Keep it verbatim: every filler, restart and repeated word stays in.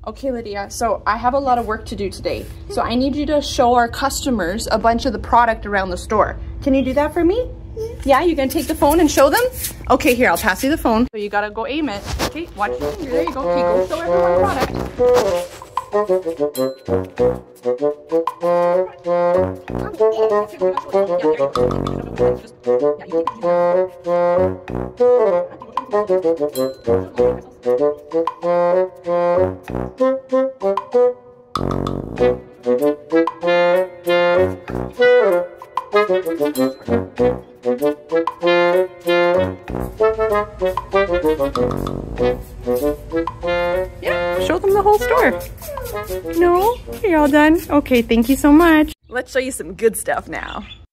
Okay, Lydia, so I have a lot of work to do today. So I need you to show our customers a bunch of the product around the store. Can you do that for me? Yeah, you gonna take the phone and show them? Okay, here, I'll pass you the phone. So you gotta go aim it. Okay, watch your finger. There you go. Okay, go show everyone product. Yeah, show them the whole store. No? You're all done? Okay, thank you so much. Let's show you some good stuff now.